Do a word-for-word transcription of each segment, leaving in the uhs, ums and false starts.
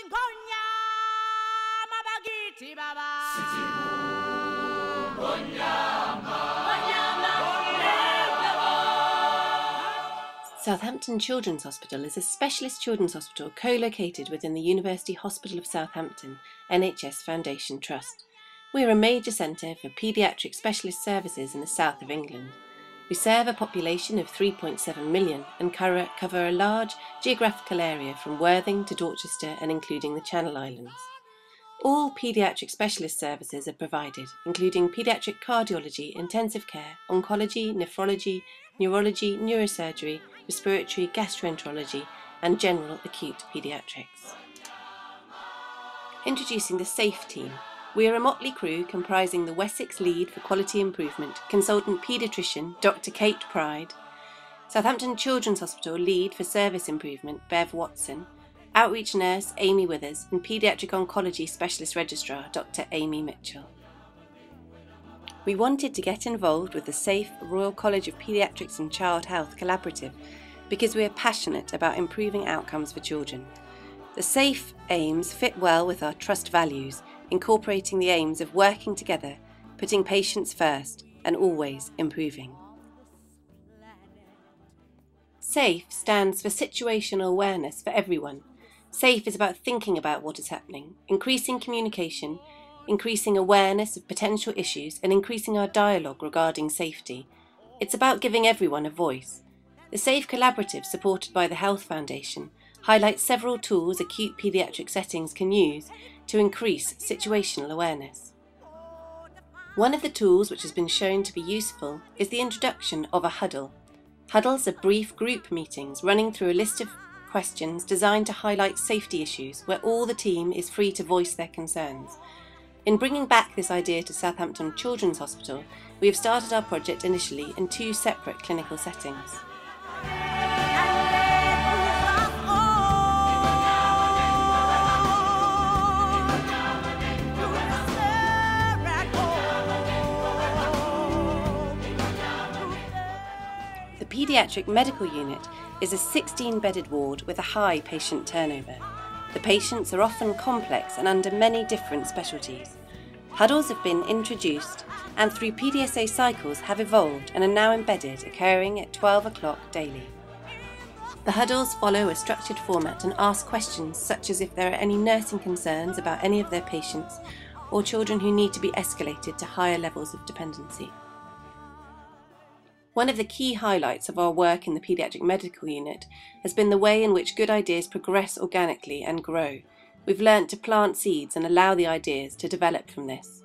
Southampton Children's Hospital is a specialist children's hospital co-located within the University Hospital of Southampton N H S Foundation Trust. We are a major centre for paediatric specialist services in the south of England. We serve a population of three point seven million and cover a large geographical area from Worthing to Dorchester and including the Channel Islands. All paediatric specialist services are provided, including paediatric cardiology, intensive care, oncology, nephrology, neurology, neurosurgery, respiratory, gastroenterology and general acute paediatrics. Introducing the SAFE team. We are a motley crew comprising the Wessex lead for quality improvement, consultant paediatrician Doctor Kate Pride, Southampton Children's Hospital lead for service improvement Bev Watson, outreach nurse Amy Withers and paediatric oncology specialist registrar Doctor Amy Mitchell. We wanted to get involved with the SAFE Royal College of Paediatrics and Child Health Collaborative because we are passionate about improving outcomes for children. The SAFE aims fit well with our trust values, incorporating the aims of working together, putting patients first and always improving. SAFE stands for Situational Awareness for Everyone. SAFE is about thinking about what is happening, increasing communication, increasing awareness of potential issues and increasing our dialogue regarding safety. It's about giving everyone a voice. The SAFE Collaborative, supported by the Health Foundation, highlights several tools acute paediatric settings can use to increase situational awareness. One of the tools which has been shown to be useful is the introduction of a huddle. Huddles are brief group meetings running through a list of questions designed to highlight safety issues where all the team is free to voice their concerns. In bringing back this idea to Southampton Children's Hospital, we have started our project initially in two separate clinical settings. The Paediatric Medical Unit is a sixteen-bedded ward with a high patient turnover. The patients are often complex and under many different specialties. Huddles have been introduced and through P D S A cycles have evolved and are now embedded, occurring at twelve o'clock daily. The huddles follow a structured format and ask questions such as if there are any nursing concerns about any of their patients or children who need to be escalated to higher levels of dependency. One of the key highlights of our work in the Paediatric Medical Unit has been the way in which good ideas progress organically and grow. We've learnt to plant seeds and allow the ideas to develop from this.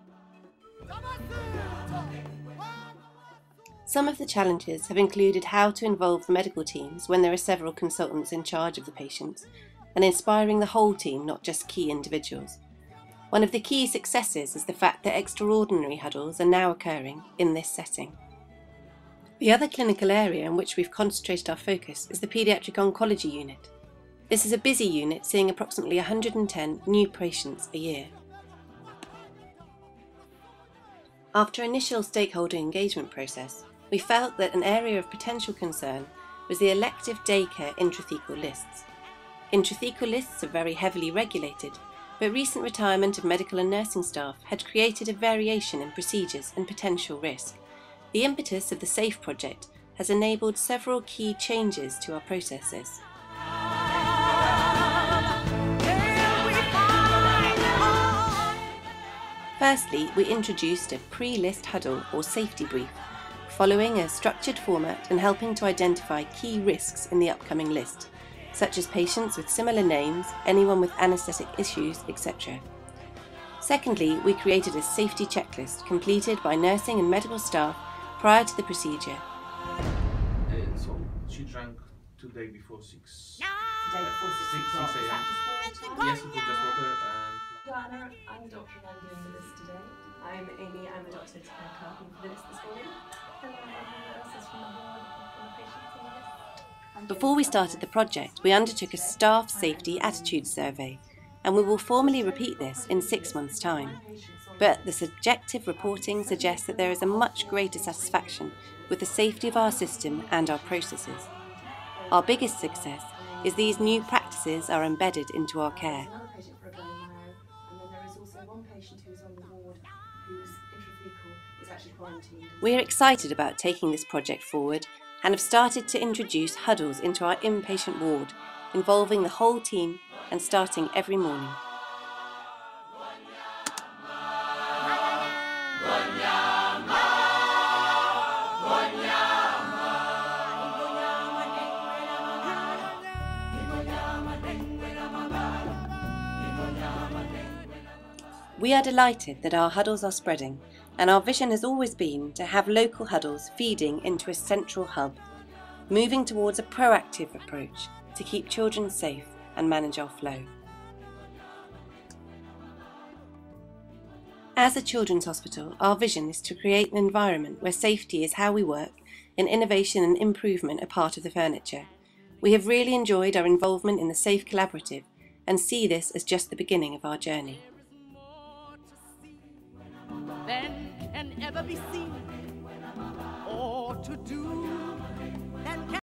Some of the challenges have included how to involve the medical teams when there are several consultants in charge of the patients, and inspiring the whole team, not just key individuals. One of the key successes is the fact that extraordinary huddles are now occurring in this setting. The other clinical area in which we've concentrated our focus is the Paediatric Oncology Unit. This is a busy unit seeing approximately one hundred and ten new patients a year. After initial stakeholder engagement process, we felt that an area of potential concern was the elective daycare intrathecal lists. Intrathecal lists are very heavily regulated, but recent retirement of medical and nursing staff had created a variation in procedures and potential risk. The impetus of the SAFE project has enabled several key changes to our processes. Firstly, we introduced a pre-list huddle or safety brief, following a structured format and helping to identify key risks in the upcoming list, such as patients with similar names, anyone with anaesthetic issues, et cetera. Secondly, we created a safety checklist completed by nursing and medical staff prior to the procedure. Uh, so she drank today before six. Today before six o'clock. six a m. Yes, it was just water and... Joanna, I'm the doctor and I'm doing the list today. I'm Amy, I'm a doctor and helping for the list this morning. Hello, everyone else is from the ward and from the patients on the list. Before we started the project, we undertook a staff safety attitude survey, and we will formally repeat this in six months' time. But the subjective reporting suggests that there is a much greater satisfaction with the safety of our system and our processes. Our biggest success is these new practices are embedded into our care. Another patient for a bone marrow, and then there is also one patient who is on the ward whose intrathecal is actually quarantined. We are excited about taking this project forward and have started to introduce huddles into our inpatient ward, involving the whole team and starting every morning. We are delighted that our huddles are spreading, and our vision has always been to have local huddles feeding into a central hub, moving towards a proactive approach to keep children safe and manage our flow. As a children's hospital, our vision is to create an environment where safety is how we work and innovation and improvement are part of the furniture. We have really enjoyed our involvement in the Safe Collaborative and see this as just the beginning of our journey. Than can ever be seen or to do.